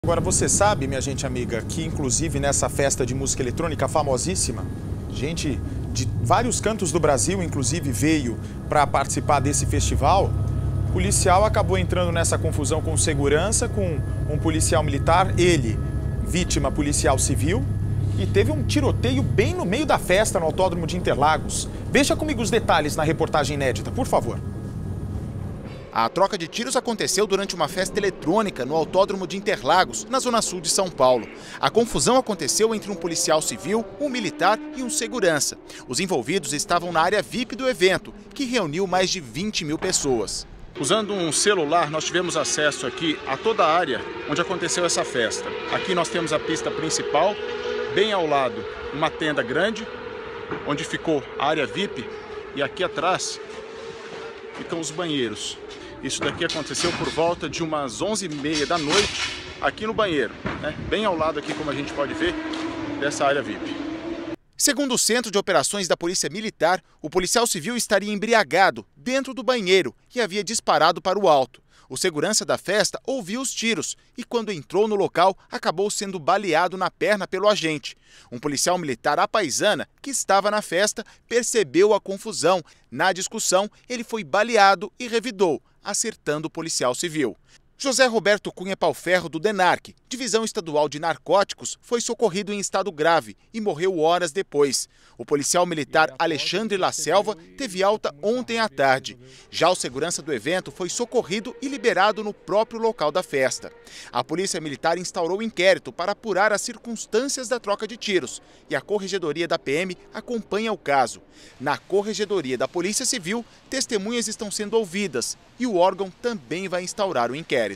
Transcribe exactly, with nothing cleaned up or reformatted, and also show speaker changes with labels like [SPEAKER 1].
[SPEAKER 1] Agora, você sabe, minha gente amiga, que inclusive nessa festa de música eletrônica famosíssima, gente de vários cantos do Brasil, inclusive, veio para participar desse festival. O policial acabou entrando nessa confusão com segurança, com um policial militar, ele, vítima policial civil, e teve um tiroteio bem no meio da festa no Autódromo de Interlagos. Veja comigo os detalhes na reportagem inédita, por favor.
[SPEAKER 2] A troca de tiros aconteceu durante uma festa eletrônica no Autódromo de Interlagos, na zona sul de São Paulo. A confusão aconteceu entre um policial civil, um militar e um segurança. Os envolvidos estavam na área V I P do evento, que reuniu mais de vinte mil pessoas.
[SPEAKER 3] Usando um celular, nós tivemos acesso aqui a toda a área onde aconteceu essa festa. Aqui nós temos a pista principal, bem ao lado uma tenda grande, onde ficou a área V I P, e aqui atrás ficam os banheiros. Isso daqui aconteceu por volta de umas onze e meia da noite, aqui no banheiro, né? Bem ao lado aqui, como a gente pode ver, dessa área V I P.
[SPEAKER 2] Segundo o Centro de Operações da Polícia Militar, o policial civil estaria embriagado dentro do banheiro e havia disparado para o alto. O segurança da festa ouviu os tiros e, quando entrou no local, acabou sendo baleado na perna pelo agente. Um policial militar à paisana, que estava na festa, percebeu a confusão. Na discussão, ele foi baleado e revidou, acertando o policial civil. José Roberto Cunha Pauferro, do DENARC, Divisão Estadual de Narcóticos, foi socorrido em estado grave e morreu horas depois. O policial militar Alexandre La Selva teve alta ontem à tarde. Já o segurança do evento foi socorrido e liberado no próprio local da festa. A Polícia Militar instaurou inquérito para apurar as circunstâncias da troca de tiros e a Corregedoria da P M acompanha o caso. Na Corregedoria da Polícia Civil, testemunhas estão sendo ouvidas e o órgão também vai instaurar o inquérito.